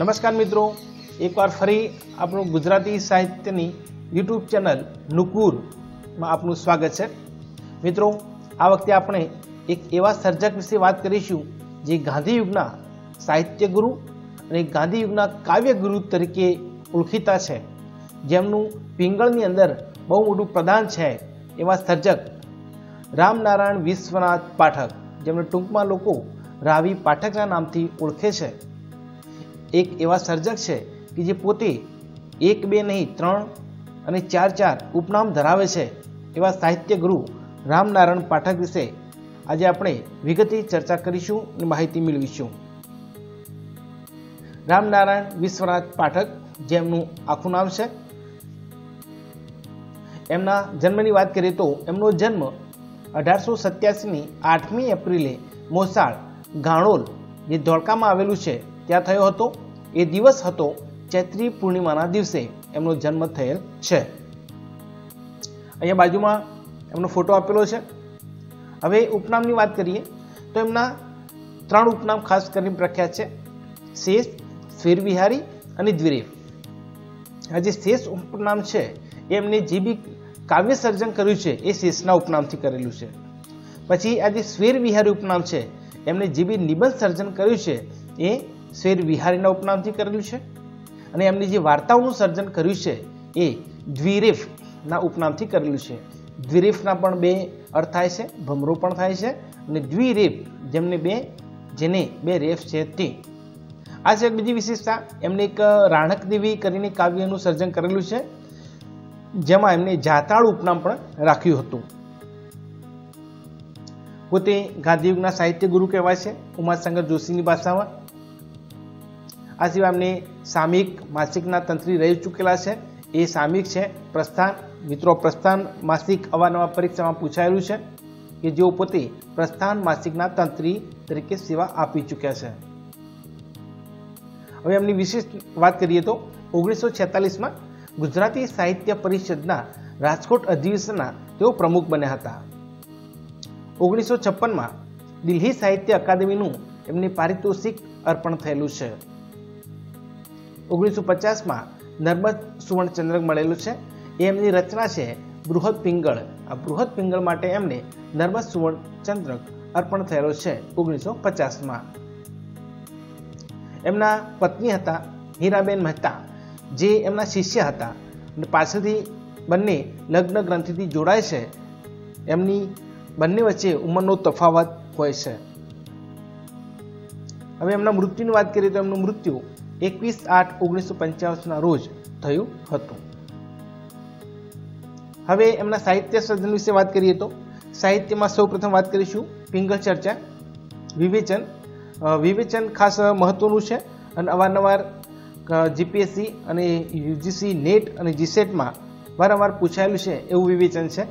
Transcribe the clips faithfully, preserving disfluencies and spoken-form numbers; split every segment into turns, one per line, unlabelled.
નમસ્કાર મિત્રો, એકવાર ફરી આપણું ગુજરાતી સાહિત્યની યુટ્યુબ ચેનલ નુકુરમાં આપનું સ્વાગત છે। મિત્રો, આ વખતે આપણે એક એવા સર્જક વિશે વાત કરીશું જે ગાંધી યુગના સાહિત્ય ગુરુ અને ગાંધી યુગના કાવ્ય ગુરુ તરીકે ઓળખીતા છે, જેમનું પિંગળની અંદર બહુ મોટું પ્રદાન છે એવા સર્જક રામનારાયણ વિશ્વનાથ પાઠક, જેમને ટૂંકમાં લોકો રાવી પાઠકના નામથી ઓળખે છે। એક એવા સર્જક છે કે જે પોતે એક બે નહીં ત્રણ અને ચાર ચાર ઉપનામ ધરાવે છે એવા સાહિત્ય ગુરુ રામનારાયણ પાઠક વિશે આજે આપણે વિગતે ચર્ચા કરીશું અને માહિતી મેળવીશું। રામનારાયણ વિશ્વનાથ પાઠક, જેમનું આખું નામ છે, એમના જન્મની વાત કરીએ તો એમનો જન્મ અઢારસો સત્યાસીની આઠમી એપ્રિલે મોસાળ ગાણોલ, જે ધોળકામાં આવેલું છે, ત્યાં થયો હતો। એ દિવસ હતો ચૈત્રી પૂર્ણિમાના દિવસે એમનો જન્મ થયેલ છે। અહીંયા બાજુમાં એમનો ફોટો આપેલો છે। હવે ઉપનામની વાત કરીએ તો એમના ત્રણ ઉપનામ ખાસ કરીને પ્રખ્યાત છે: શેષ, સ્વીરવિહારી અને દ્વિરેફ। આ જે શેષ ઉપનામ છે એ એમને જે બી કાવ્ય સર્જન કર્યું છે એ શેષના ઉપનામથી કરેલું છે। પછી આ જે સ્વીરવિહારી ઉપનામ છે, એમને જે બી નિબંધ સર્જન કર્યું છે એ સ્વેર વિહારીના ઉપનામથી કરેલું છે। અને એમની જે વાર્તાઓનું સર્જન કર્યું છે એ દ્વિરેફના ઉપનામથી કરેલું છે। દ્વિરેફના પણ બે અર્થ થાય છે, ભમરો પણ થાય છે, અને દ્વિરેફ જેમને બે જેને બે રેફ છે તે। આ છે બીજી વિશેષતા, એમને એક રાણક દેવી કરીને કાવ્યનું સર્જન કરેલું છે, જેમાં એમને જાતાળ ઉપનામ પણ રાખ્યું હતું। પોતે ગાંધીયુગના સાહિત્ય ગુરુ કહેવાય છે ઉમાશંકર જોશીની ભાષામાં। આ સિવાય એમને સામયિક માસિકના તંત્રી રહી ચૂકેલા છે, એ સામયિક છે પ્રસ્થાન। મિત્રો, પ્રસ્થાન માસિક અવારનવાર પરીક્ષામાં પૂછાયેલું છે કે જેઓ પોતે પ્રસ્થાન માસિકના તંત્રી તરીકે સેવા આપી ચૂક્યા છે। હવે એમની વિશેષ વાત કરીએ તો ઓગણીસો છેતાલીસમાં ગુજરાતી સાહિત્ય પરિષદના રાજકોટ અધિવેશનના તેઓ પ્રમુખ બન્યા હતા। ઓગણીસો છપ્પનમાં દિલ્હી સાહિત્ય અકાદમીનું એમને પારિતોષિક અર્પણ થયેલું છે। ઓગણીસો પચાસમાં નર્મદ સુવર્ણચંદ્રક મળેલું છે, એ એમની રચના છે બૃહદ પિંગળ। આ બૃહદ પિંગળ માટે એમને નર્મદ સુવર્ણચંદ્રક અર્પણ થયેલો છે ઓગણીસો પચાસમાં। એમના પત્ની હતા હીરાબેન મહેતા, જે એમના શિષ્ય હતા અને પાછળથી બંને લગ્ન ગ્રંથિથી જોડાય છે। એમની બંને વચ્ચે ઉંમરનો તફાવત હોય છે। હવે એમના મૃત્યુની વાત કરીએ તો એમનું મૃત્યુ એકવીસ આઠ ઓગણીસો પંચાવનના રોજ થયું હતું। હવે એમના સાહિત્ય સર્જન વિશે વાત કરીએ તો સાહિત્યમાં સૌ પ્રથમ વાત કરીશું પિંગળ ચર્ચા, વિવેચન। વિવેચન ખાસ મહત્વનું છે અને અવારનવાર જીપીએસસી અને યુજીસી નેટ અને જીસેટમાં વારંવાર પૂછાયેલું છે એવું વિવેચન છે।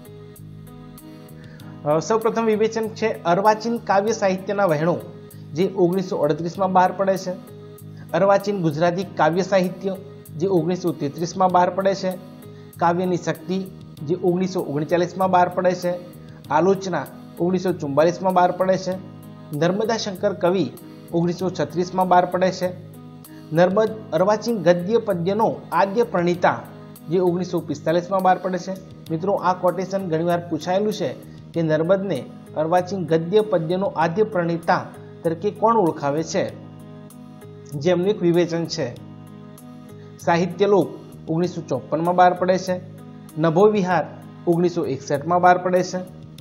સૌ પ્રથમ વિવેચન છે અર્વાચીન કાવ્ય સાહિત્યના વહેણો, જે ઓગણીસો અડત્રીસમાં બહાર પડે છે। અર્વાચીન ગુજરાતી કાવ્ય સાહિત્ય, જે ઓગણીસો તેત્રીસમાં બહાર પડે છે। કાવ્યની શક્તિ, જે ઓગણીસો ઓગણચાલીસમાં બહાર પડે છે। આલોચના ઓગણીસો ચુમ્બાલીસમાં બહાર પડે છે। નર્મદા શંકર કવિ ઓગણીસો છત્રીસમાં બહાર પડે છે। નર્મદ અર્વાચીન ગદ્ય પદ્યનો આદ્ય પ્રણીતા, જે ઓગણીસો પિસ્તાલીસમાં બહાર પડે છે। મિત્રો, આ કોટેશન ઘણીવાર પૂછાયેલું છે કે નર્મદને અર્વાચીન ગદ્ય પદ્યનો આદ્ય પ્રણીતા તરીકે કોણ ઓળખાવે છે, જે એમનું એક વિવેચન છે। સાહિત્યલોક ઓગણીસો ચોપનમાં બહાર પડે છે। નભો વિહાર ઓગણીસો એકસઠમાં બહાર પડે છે।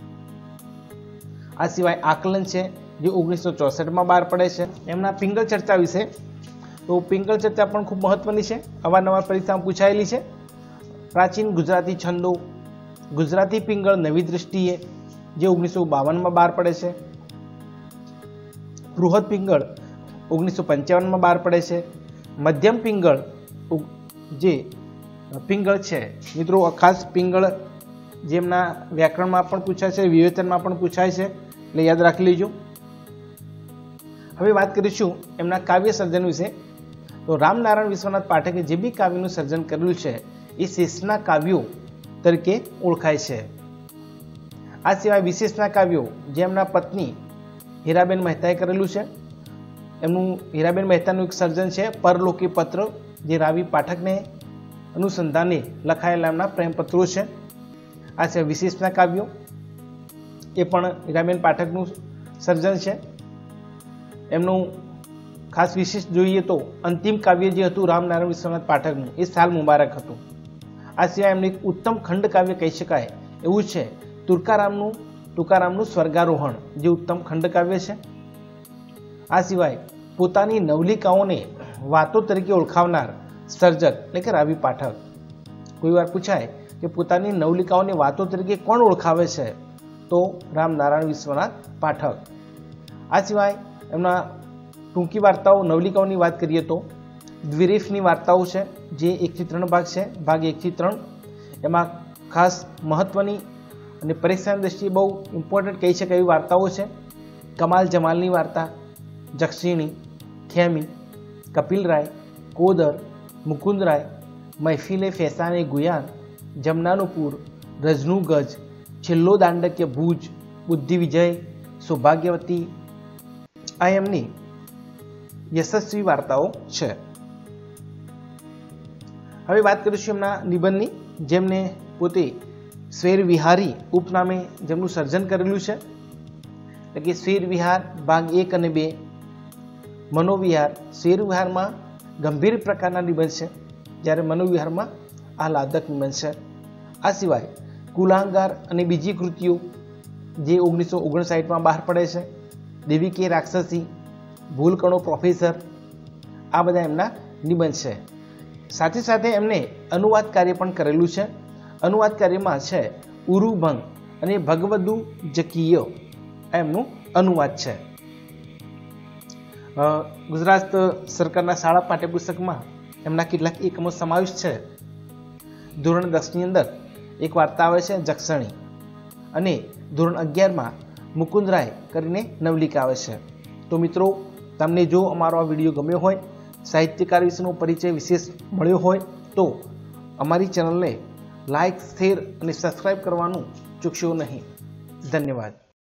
આ સિવાય આકલન છે, જે ઓગણીસો ચોસઠમાં બહાર પડે છે। એમના પિંગળ ચર્ચા વિશે તો પિંગળ ચર્ચા પણ ખૂબ મહત્વની છે, અવારનવાર પરીક્ષામાં પૂછાયેલી છે। પ્રાચીન ગુજરાતી છંદો, ગુજરાતી પિંગળ નવી દ્રષ્ટિએ, જે ઓગણીસો બાવનમાં બહાર પડે છે। બૃહદ પિંગળ ઓગણીસો પંચાવનમાં બહાર પડે છે। મધ્યમ પિંગળ, જે પિંગળ છે મિત્રો, ખાસ પિંગળ જેમના વ્યાકરણમાં પણ પૂછાય છે, વિવેચનમાં પણ પૂછાય છે, એટલે યાદ રાખી લેજો। હવે વાત કરીશું એમના કાવ્ય સર્જન વિશે તો રામનારાયણ વિશ્વનાથ પાઠકે જે બી કાવ્યનું સર્જન કરેલું છે એ શેષના કાવ્યો તરીકે ઓળખાય છે। આ સિવાય વિશેષના કાવ્યો, જે એમના પત્ની હીરાબેન મહેતાએ કરેલું છે, એમનું હીરાબેન મહેતાનું એક સર્જન છે પરલોકી પત્ર, જે રાવી પાઠકને અનુસંધાને લખાયેલા એમના પ્રેમપત્રો છે. આ છે વિશેષના કાવ્યો, એ પણ હીરાબેન પાઠકનું સર્જન છે. એમનું ખાસ વિશેષ જોઈએ તો અંતિમ કાવ્ય જે હતું રામનારાયણ વિશ્વનાથ પાઠકનું, એ સાલ મુબારક હતું. આ સિવાય એમનું એક ઉત્તમ ખંડ કાવ્ય કહી શકાય એવું છે તુકારામનું તુકારામનું સ્વર્ગારોહણ, જે ઉત્તમ ખંડ કાવ્ય છે. આ સિવાય પોતાની નવલિકાઓને વાતો તરીકે ઓળખાવનાર સર્જક એટલે કે રાવી પાઠક. કોઈ વાર પૂછાય કે પોતાની નવલિકાઓને વાતો તરીકે કોણ ઓળખાવે છે, તો રામનારાયણ વિશ્વનાથ પાઠક. આ સિવાય એમના ટૂંકી વાર્તાઓ નવલિકાઓની વાત કરીએ તો દ્વિરેફની વાર્તાઓ છે, જે એકથી ત્રણ ભાગ છે. ભાગ એકથી ત્રણ એમાં ખાસ મહત્વની અને પરીક્ષાની દ્રષ્ટિએ બહુ ઇમ્પોર્ટન્ટ કહી શકાય એવી વાર્તાઓ છે. કમાલ જમાલની વાર્તા, જક્ષિણી, ખેમી, કપિલરાય, કોદર, મુકુંદરાય, મહેફિલે ફેસાને ગુયાન, જમનાનુપુર, રજનું ગજ, છેલ્લો દાંડક્ય ભુજ, બુદ્ધિ વિજય, સૌભાગ્યવતી, આ એમની યશસ્વી વાર્તાઓ છે. હવે વાત કરીશું એમના નિબંધની, જેમને પોતે સ્વેર વિહારી ઉપનામે જેમનું સર્જન કરેલું છે. એટલે કે સ્વેર વિહાર ભાગ એક અને બે, મનોવિહાર. સ્વેર વિહારમાં ગંભીર પ્રકારના નિબંધ છે, જ્યારે મનોવિહારમાં આહલાદક નિબંધ છે. આ સિવાય કુલાંગાર અને બીજી કૃતિઓ જે ઓગણીસો ઓગણસાઠમાં બહાર પડે છે, દેવી કે રાક્ષસી, ભૂલકણો પ્રોફેસર, આ બધા એમના નિબંધ છે. સાથે સાથે એમને અનુવાદ કાર્ય પણ કરેલું છે. અનુવાદ કાર્યમાં છે ઉરુભંગ અને ભગવદુ જકીય, એમનું અનુવાદ છે. ગુજરાત સરકારના શાળા પાઠ્યપુસ્તકમાં એમના કેટલાક એકમો સમાવેશ છે. ધોરણ દસની અંદર એક વાર્તા આવે છે જક્ષણી, અને ધોરણ અગિયારમાં મુકુંદરાય કરીને નવલિકા આવે છે. તો મિત્રો, તમને જો અમારો આ વિડીયો ગમ્યો હોય, સાહિત્યકાર વિશેનો પરિચય વિશેષ મળ્યો હોય, તો અમારી ચેનલને લાઇક, શેર અને સબસ્ક્રાઈબ કરવાનું ચૂકશો નહીં. ધન્યવાદ.